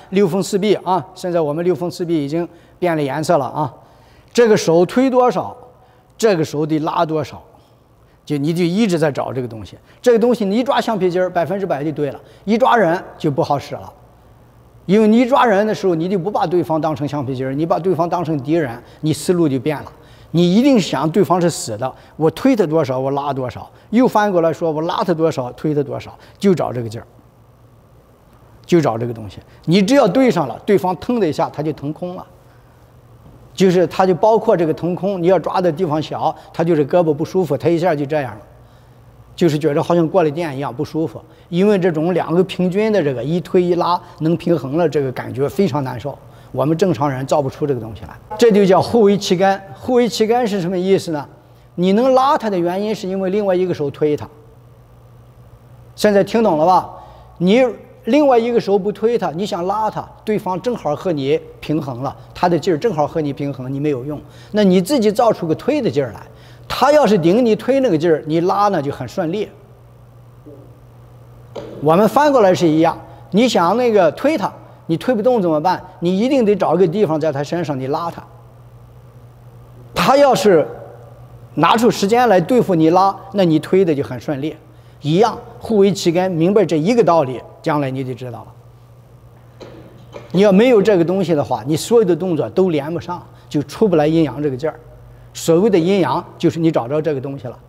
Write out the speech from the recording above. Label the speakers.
Speaker 1: 六风四臂啊，现在我们六风四臂已经变了颜色了啊。这个手推多少，这个手得拉多少，你就一直在找这个东西。这个东西你一抓橡皮筋，100%就对了；一抓人就不好使了。因为你一抓人的时候，你就不把对方当成橡皮筋，你把对方当成敌人，你思路就变了。你一定想对方是死的，我推他多少，我拉多少；又翻过来说，我拉他多少，推他多少，就找这个劲儿，就找这个东西。你只要对上了，对方腾的一下，他就腾空了。就是它就包括这个腾空，你要抓的地方小，他就是胳膊不舒服，他一下就这样了。就是觉得好像过了电一样不舒服，因为这种两个平均的这个一推一拉能平衡了，这个感觉非常难受。我们正常人造不出这个东西来，这就叫互为旗杆。互为旗杆是什么意思呢？你能拉它的原因是因为另外一个手推它。现在听懂了吧？你另外一个手不推它，你想拉它，对方正好和你平衡了，他的劲儿正好和你平衡，你没有用。那你自己造出个推的劲儿来。他要是顶你推那个劲儿，你拉呢就很顺利。我们翻过来是一样，你想那个推他，你推不动怎么办？你一定得找一个地方在他身上，你拉他。他要是拿出时间来对付你拉，那你推的就很顺利。一样，互为旗杆，明白这一个道理，将来你就知道了。你要没有这个东西的话，你所有的动作都连不上，就出不来阴阳这个劲儿。所谓的阴阳，就是你找着这个东西了。